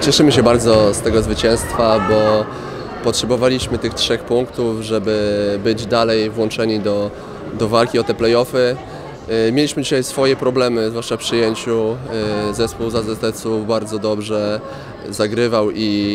Cieszymy się bardzo z tego zwycięstwa, bo potrzebowaliśmy tych 3 punktów, żeby być dalej włączeni do walki o te play-offy. Mieliśmy dzisiaj swoje problemy, zwłaszcza w przyjęciu. Zespół z AZS-u bardzo dobrze zagrywał i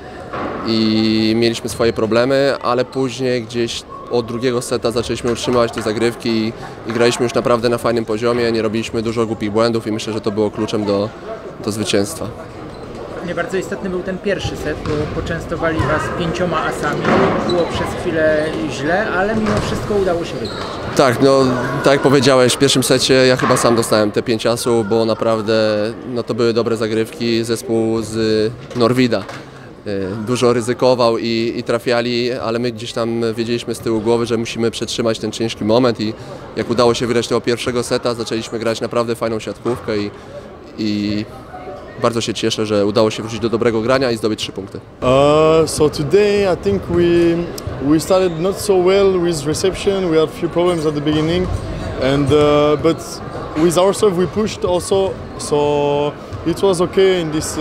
mieliśmy swoje problemy, ale później gdzieś od drugiego seta zaczęliśmy utrzymywać te zagrywki i graliśmy już naprawdę na fajnym poziomie, nie robiliśmy dużo głupich błędów i myślę, że to było kluczem do zwycięstwa. Nie bardzo istotny był ten pierwszy set, bo poczęstowali Was 5 asami, było przez chwilę źle, ale mimo wszystko udało się wygrać. Tak, no tak jak powiedziałeś, w pierwszym secie ja chyba sam dostałem te 5 asów, bo naprawdę to były dobre zagrywki. Zespół z Norwida dużo ryzykował i trafiali, ale my gdzieś tam wiedzieliśmy z tyłu głowy, że musimy przetrzymać ten ciężki moment i jak udało się wygrać tego pierwszego seta, zaczęliśmy grać naprawdę fajną siatkówkę i bardzo się cieszę, że udało się wrócić do dobrego grania i zdobyć 3 punkty. So today I think we started not so well with reception. We had a few problems at the beginning, but with our serve we pushed also. So it was okay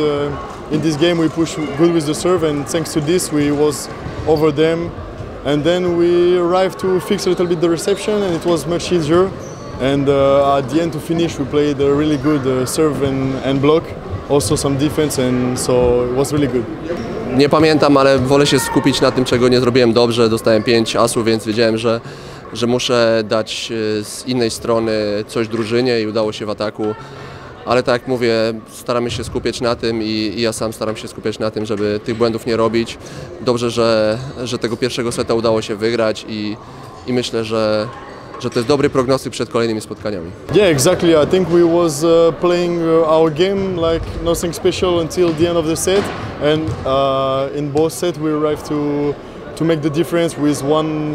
in this game. We pushed good with the serve, and thanks to this we was over them. And then we arrived to fix a little bit the reception, and it was much easier. And at the end to finish, we played a really good serve and block. Also some defense, and so it was really good. Nie pamiętam, ale wolę się skupić na tym, czego nie zrobiłem dobrze. Dostałem 5 asów, więc wiedziałem, że muszę dać z innej strony coś drużynie i udało się w ataku. Ale tak jak mówię, staramy się skupiać na tym i ja sam staram się skupiać na tym, żeby tych błędów nie robić. Dobrze, że tego pierwszego seta udało się wygrać i myślę, że to jest dobry prognostyk przed kolejnymi spotkaniami. Yeah, exactly. I think we was playing our game like nothing special until the end of the set, and in both sets we arrived to make the difference with one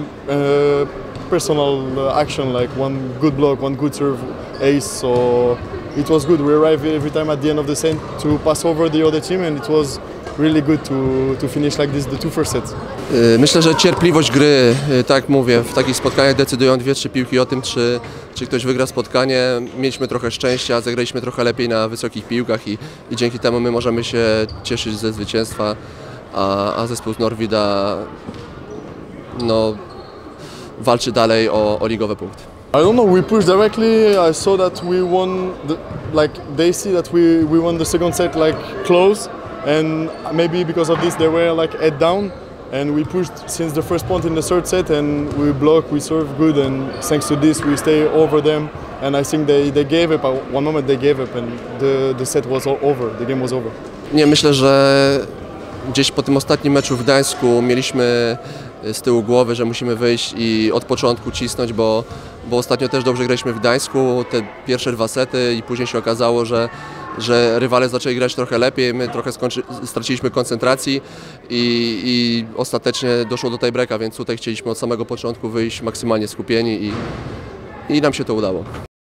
personal action, like one good block, one good serve, ace. So it was good. We arrived every time at the end of the set to pass over the other team, and it was really good to finish like this the 2 first sets. Myślę, że cierpliwość gry, tak jak mówię, w takich spotkaniach decydują 2-3 piłki o tym, czy ktoś wygra spotkanie. Mieliśmy trochę szczęścia, zagraliśmy trochę lepiej na wysokich piłkach i dzięki temu my możemy się cieszyć ze zwycięstwa, a zespół z Norwida walczy dalej o ligowe punkty. I don't know, we pushed directly. I saw that we won, they see that we won the second set like close, and maybe because of this they were like head down, and we pushed since the first point in the third set, and we block, we serve good, and thanks to this we stay over them, and I think they gave up. At one moment they gave up, and the set was over, the game was over. Nie, myślę, że gdzieś po tym ostatnim meczu w Gdańsku mieliśmy z tyłu głowy, że musimy wyjść i od początku cisnąć, bo ostatnio też dobrze graliśmy w Gdańsku, te pierwsze 2 sety i później się okazało, że rywale zaczęli grać trochę lepiej, my trochę straciliśmy koncentracji i ostatecznie doszło do tiebreaka, więc tutaj chcieliśmy od samego początku wyjść maksymalnie skupieni i nam się to udało.